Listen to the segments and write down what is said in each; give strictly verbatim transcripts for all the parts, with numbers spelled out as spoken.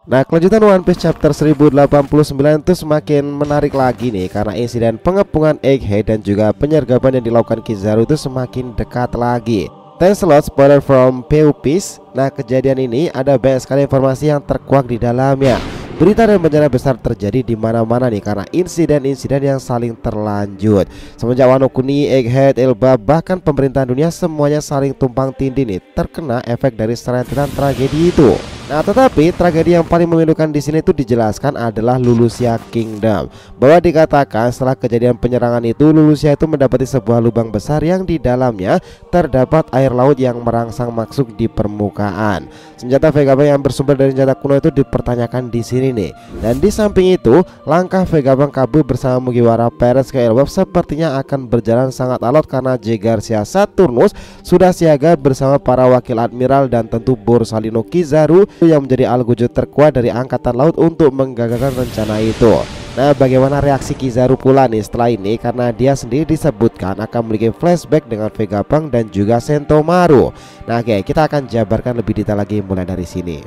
Nah, kelanjutan One Piece chapter seribu delapan puluh sembilan itu semakin menarik lagi nih, karena insiden pengepungan Egghead dan juga penyergapan yang dilakukan Kizaru itu semakin dekat lagi. Thanks a lot spoiler from P U Piece. Nah, kejadian ini ada banyak sekali informasi yang terkuak di dalamnya. Berita dan bencana besar terjadi di mana-mana nih, karena insiden-insiden yang saling terlanjut. Semenjak Wano Kuni, Egghead, Elbap, bahkan pemerintahan dunia semuanya saling tumpang tindih nih, terkena efek dari serentetan tragedi itu. Nah, tetapi tragedi yang paling memilukan di sini itu dijelaskan adalah Lulusia Kingdom. Bahwa dikatakan setelah kejadian penyerangan itu, Lulusia itu mendapati sebuah lubang besar yang di dalamnya terdapat air laut yang merangsang masuk di permukaan. Senjata Vegapunk yang bersumber dari senjata kuno itu dipertanyakan di sini nih. Dan di samping itu, langkah Vegapunk kabur bersama Mugiwara Perez ke Elbap sepertinya akan berjalan sangat alot, karena J. Garcia Saturnus sudah siaga bersama para wakil admiral dan tentu Borsalino Kizaru yang menjadi alguju terkuat dari angkatan laut untuk menggagalkan rencana itu. Nah, bagaimana reaksi Kizaru pula nih setelah ini, karena dia sendiri disebutkan akan memiliki flashback dengan Vegapunk dan juga Sentomaru. Nah, oke, kita akan jabarkan lebih detail lagi mulai dari sini.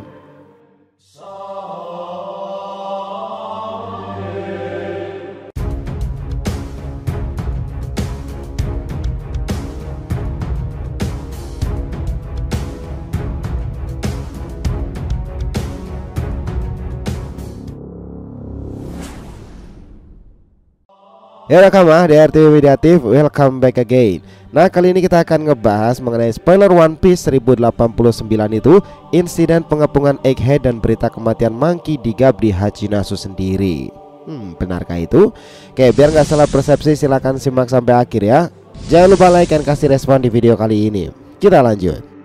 Ya rekamah di R T W Mediatif, welcome back again. Nah, kali ini kita akan ngebahas mengenai spoiler One Piece seribu delapan puluh sembilan itu, insiden pengepungan Egghead dan berita kematian Monkey D. Garp di Hachinasu sendiri. Hmm, benarkah itu? Oke, biar nggak salah persepsi silahkan simak sampai akhir ya. Jangan lupa like dan kasih respon di video kali ini. Kita lanjut.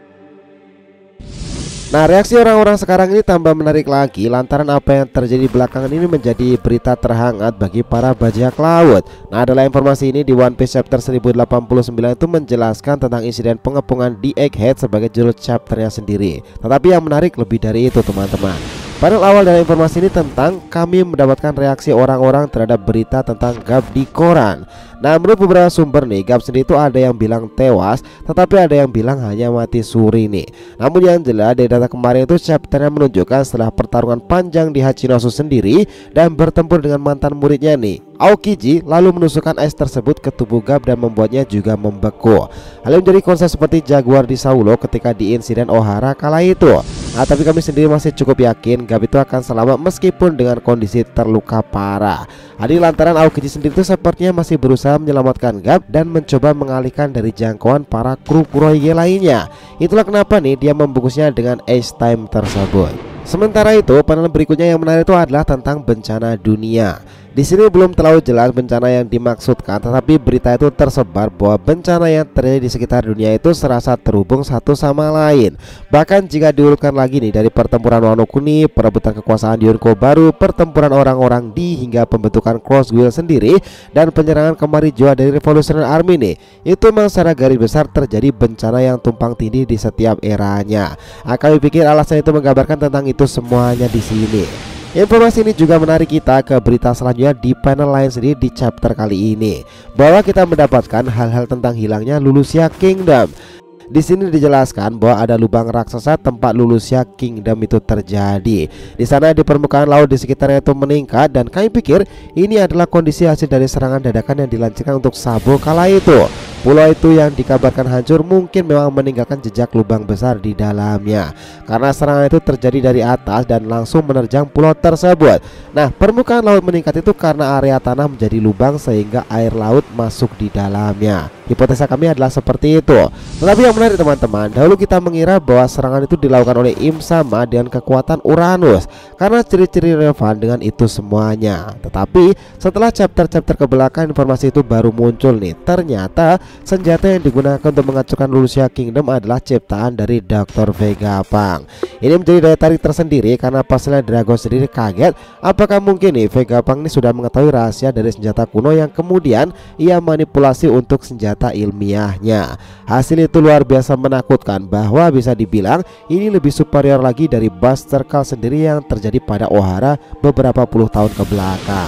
Nah, reaksi orang-orang sekarang ini tambah menarik lagi lantaran apa yang terjadi belakangan ini menjadi berita terhangat bagi para bajak laut. Nah, adalah informasi ini di One Piece chapter seribu delapan puluh sembilan itu menjelaskan tentang insiden pengepungan di Egghead sebagai judul chapternya sendiri. Tetapi yang menarik lebih dari itu, teman-teman. Panel awal dari informasi ini tentang kami mendapatkan reaksi orang-orang terhadap berita tentang Garp di koran. Nah, menurut beberapa sumber nih, Garp sendiri itu ada yang bilang tewas, tetapi ada yang bilang hanya mati suri nih. Namun yang jelas dari data kemarin itu chapternya menunjukkan setelah pertarungan panjang di Hachinosu sendiri dan bertempur dengan mantan muridnya nih, Aokiji, lalu menusukkan es tersebut ke tubuh Garp dan membuatnya juga membeku. Hal ini menjadi konsep seperti Jaguar di Saulo ketika di insiden Ohara kala itu. Nah, tapi kami sendiri masih cukup yakin Garp itu akan selamat meskipun dengan kondisi terluka parah. Hadi lantaran Aokiji sendiri itu sepertinya masih berusaha menyelamatkan Garp dan mencoba mengalihkan dari jangkauan para kru Kurohige lainnya. Itulah kenapa nih dia membungkusnya dengan Ace Time tersebut. Sementara itu, panel berikutnya yang menarik itu adalah tentang bencana dunia. Di sini belum terlalu jelas bencana yang dimaksudkan, tetapi berita itu tersebar bahwa bencana yang terjadi di sekitar dunia itu serasa terhubung satu sama lain. Bahkan jika diurutkan lagi nih, dari pertempuran Wano Kuni, perebutan kekuasaan di Yonko baru, pertempuran orang-orang di hingga pembentukan Cross Guild sendiri, dan penyerangan kemari Joa dari Revolutionary Army nih, itu memang secara garis besar terjadi bencana yang tumpang tindih di setiap eranya. Nah, kami pikir alasan itu menggambarkan tentang itu semuanya di sini. Informasi ini juga menarik kita ke berita selanjutnya di panel lain sendiri di chapter kali ini, bahwa kita mendapatkan hal-hal tentang hilangnya Lulusia Kingdom. Di sini dijelaskan bahwa ada lubang raksasa tempat Lulusia Kingdom itu terjadi. Di sana di permukaan laut di sekitarnya itu meningkat, dan kami pikir ini adalah kondisi hasil dari serangan dadakan yang dilancarkan untuk Sabo kala itu. Pulau itu yang dikabarkan hancur mungkin memang meninggalkan jejak lubang besar di dalamnya, karena serangan itu terjadi dari atas dan langsung menerjang pulau tersebut. Nah, permukaan laut meningkat itu karena area tanah menjadi lubang sehingga air laut masuk di dalamnya. Hipotesa kami adalah seperti itu. Tetapi yang menarik, teman-teman, dahulu kita mengira bahwa serangan itu dilakukan oleh Im sama dengan kekuatan Uranus, karena ciri-ciri relevan dengan itu semuanya. Tetapi setelah chapter-chapter ke belakang, informasi itu baru muncul nih. Ternyata senjata yang digunakan untuk menghancurkan Lulusia Kingdom adalah ciptaan dari dokter Vegapunk. Ini menjadi daya tarik tersendiri karena pasalnya Dragon sendiri kaget apakah mungkin nih Vegapunk ini sudah mengetahui rahasia dari senjata kuno yang kemudian ia manipulasi untuk senjata ilmiahnya. Hasil itu luar biasa menakutkan, bahwa bisa dibilang ini lebih superior lagi dari Buster Call sendiri yang terjadi pada Ohara beberapa puluh tahun ke belakang.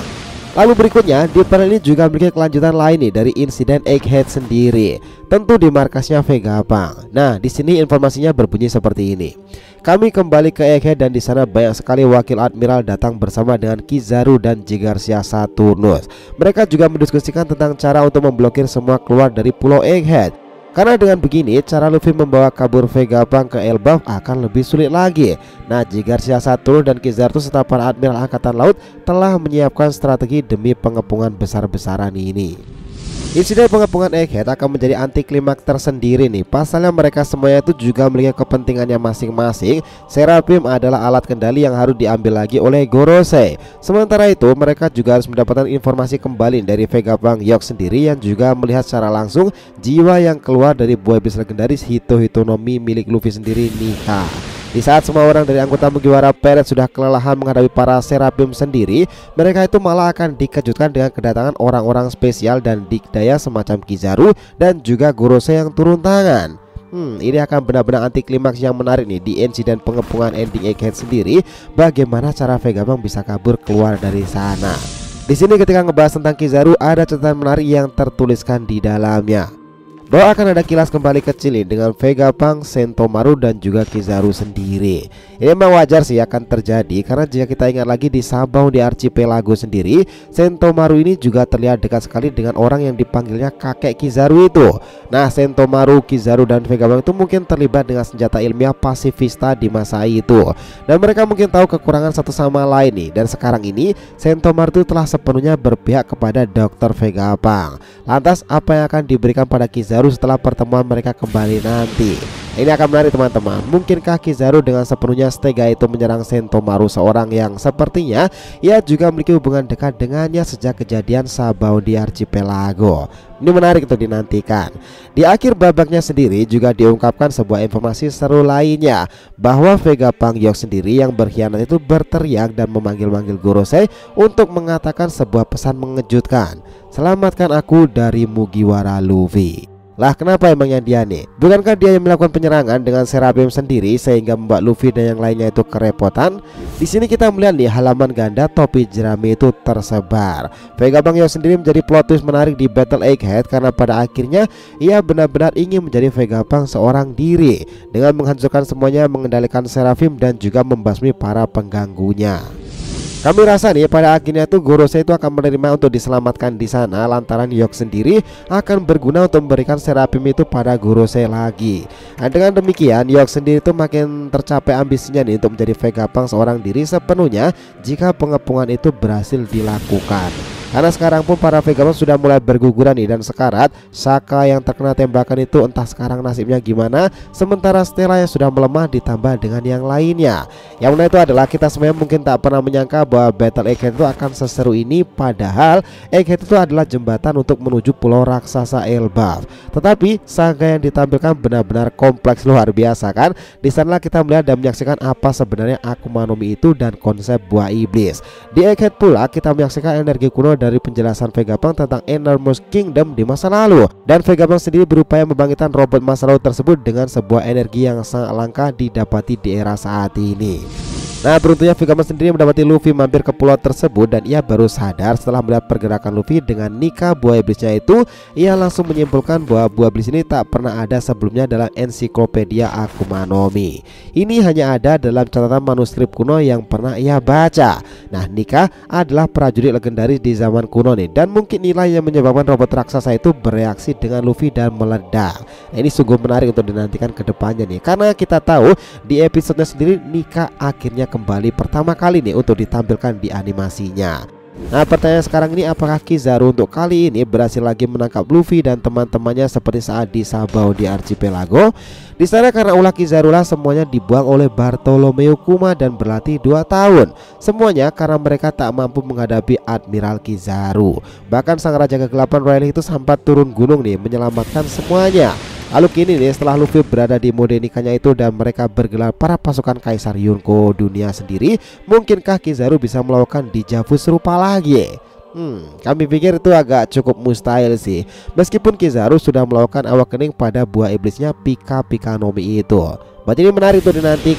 Lalu berikutnya di panel ini juga memiliki kelanjutan lain nih dari insiden Egghead sendiri, tentu di markasnya Vegapunk. Nah, di sini informasinya berbunyi seperti ini. Kami kembali ke Egghead dan di sana banyak sekali wakil admiral datang bersama dengan Kizaru dan Jigarsia Saturnus. Mereka juga mendiskusikan tentang cara untuk memblokir semua keluar dari pulau Egghead. Karena dengan begini cara Luffy membawa kabur Vegapunk ke Elbaf akan lebih sulit lagi. Nah, Jigarsia Saturnus dan Kizaru serta para admiral angkatan laut telah menyiapkan strategi demi pengepungan besar-besaran ini. Insiden pengepungan Egghead akan menjadi anti klimaks tersendiri nih. Pasalnya mereka semuanya itu juga memiliki kepentingannya masing-masing. Seraphim adalah alat kendali yang harus diambil lagi oleh Gorosei. Sementara itu mereka juga harus mendapatkan informasi kembali dari Vegapunk Yolk sendiri yang juga melihat secara langsung jiwa yang keluar dari buah iblis legendaris Hito Hitonomi milik Luffy sendiri, Nika. Di saat semua orang dari anggota Mugiwara Pirate sudah kelelahan menghadapi para Seraphim sendiri, mereka itu malah akan dikejutkan dengan kedatangan orang-orang spesial dan dikdaya semacam Kizaru dan juga Gorosei yang turun tangan. Hmm, ini akan benar-benar anti klimaks yang menarik nih di insiden pengepungan ending Egghead sendiri. Bagaimana cara Vegapunk bisa kabur keluar dari sana? Di sini ketika ngebahas tentang Kizaru ada catatan menarik yang tertuliskan di dalamnya, bahwa akan ada kilas kembali kecil nih dengan Vegapunk, Sentomaru dan juga Kizaru sendiri. Ini memang wajar sih akan terjadi karena jika kita ingat lagi di Sabau di Archipelago sendiri, Sentomaru ini juga terlihat dekat sekali dengan orang yang dipanggilnya kakek Kizaru itu. Nah, Sentomaru, Kizaru dan Vegapunk itu mungkin terlibat dengan senjata ilmiah pasifista di masa itu, dan mereka mungkin tahu kekurangan satu sama lain nih. Dan sekarang ini Sentomaru itu telah sepenuhnya berpihak kepada dokter Vegapunk. Lantas apa yang akan diberikan pada Kizaru setelah pertemuan mereka kembali nanti? Ini akan menarik teman-teman. Mungkinkah Kizaru dengan sepenuhnya setega itu menyerang Sentomaru, seorang yang sepertinya ia juga memiliki hubungan dekat dengannya sejak kejadian Sabau di Archipelago? Ini menarik untuk dinantikan. Di akhir babaknya sendiri juga diungkapkan sebuah informasi seru lainnya, bahwa Vegapunk Yolk sendiri yang berkhianat itu berteriak dan memanggil-manggil Gorosei untuk mengatakan sebuah pesan mengejutkan, "Selamatkan aku dari Mugiwara Luffy." Lah, kenapa emangnya dia nih? Bukankah dia yang melakukan penyerangan dengan Seraphim sendiri sehingga membuat Luffy dan yang lainnya itu kerepotan? Di sini kita melihat nih halaman ganda topi jerami itu tersebar. Vegapunk Yolk sendiri menjadi plot twist menarik di Battle Egghead karena pada akhirnya ia benar-benar ingin menjadi Vegapunk seorang diri dengan menghancurkan semuanya, mengendalikan Seraphim dan juga membasmi para pengganggunya. Kami rasa nih pada akhirnya tuh Gorosei itu akan menerima untuk diselamatkan di sana lantaran Yolk sendiri akan berguna untuk memberikan Seraphim itu pada Gorosei lagi. Nah, dengan demikian Yolk sendiri itu makin tercapai ambisinya nih untuk menjadi Vegapunk seorang diri sepenuhnya jika pengepungan itu berhasil dilakukan. Karena sekarang pun para Vegapunk sudah mulai berguguran nih dan sekarat. Saka yang terkena tembakan itu entah sekarang nasibnya gimana, sementara Stella yang sudah melemah ditambah dengan yang lainnya. Yang menarik itu adalah kita semuanya mungkin tak pernah menyangka bahwa Battle Egghead itu akan seseru ini, padahal Egghead itu adalah jembatan untuk menuju pulau raksasa Elbaf. Tetapi saga yang ditampilkan benar-benar kompleks luar biasa kan. Di sana kita melihat dan menyaksikan apa sebenarnya Akuma no Mi itu dan konsep buah iblis. Di Egghead pula kita menyaksikan energi kuno dari penjelasan Vegapunk tentang Enormous Kingdom di masa lalu, dan Vegapunk sendiri berupaya membangkitkan robot masa lalu tersebut dengan sebuah energi yang sangat langka didapati di era saat ini. Nah, beruntungnya Vegapunk sendiri mendapati Luffy mampir ke pulau tersebut dan ia baru sadar setelah melihat pergerakan Luffy dengan Nika buah iblisnya itu. Ia langsung menyimpulkan bahwa buah iblis ini tak pernah ada sebelumnya dalam ensiklopedia Akuma no Mi. Ini hanya ada dalam catatan manuskrip kuno yang pernah ia baca. Nah, Nika adalah prajurit legendaris di zaman kuno nih, dan mungkin nilai yang menyebabkan robot raksasa itu bereaksi dengan Luffy dan meledak. Nah, ini sungguh menarik untuk dinantikan ke depannya nih, karena kita tahu di episodenya sendiri Nika akhirnya kembali pertama kali nih untuk ditampilkan di animasinya. Nah, pertanyaan sekarang ini, apakah Kizaru untuk kali ini berhasil lagi menangkap Luffy dan teman-temannya seperti saat di Sabau di Archipelago? Di sana karena ulah Kizaru lah semuanya dibuang oleh Bartolomeo Kuma dan berlatih dua tahun. Semuanya karena mereka tak mampu menghadapi Admiral Kizaru. Bahkan sang raja kegelapan Royal itu sempat turun gunung nih menyelamatkan semuanya. Lalu kini nih setelah Luffy berada di mode nikahnya itu dan mereka bergelar para pasukan Kaisar Yonko dunia sendiri, mungkinkah Kizaru bisa melakukan dejavu serupa lagi? Hmm, kami pikir itu agak cukup mustahil sih. Meskipun Kizaru sudah melakukan awakening pada buah iblisnya Pika Pika no Mi itu. Berarti ini menarik untuk dinantikan.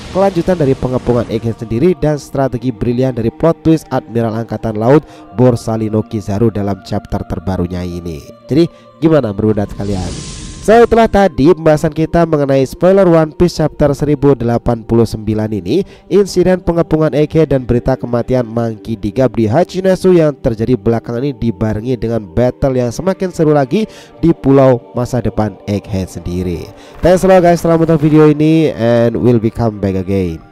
kelanjutan dari pengepungan Egghead sendiri, dan strategi brilian dari plot twist Admiral Angkatan Laut Borsalino Kizaru dalam chapter terbarunya ini. Jadi gimana menurut kalian? Setelah tadi pembahasan kita mengenai spoiler One Piece chapter seribu delapan puluh sembilan ini, insiden pengepungan Egghead dan berita kematian Monkey D. Gap di Hachinesu yang terjadi belakangan ini dibarengi dengan battle yang semakin seru lagi di pulau masa depan Egghead sendiri. Thanks a lot guys telah menonton video ini, and we'll be come back again.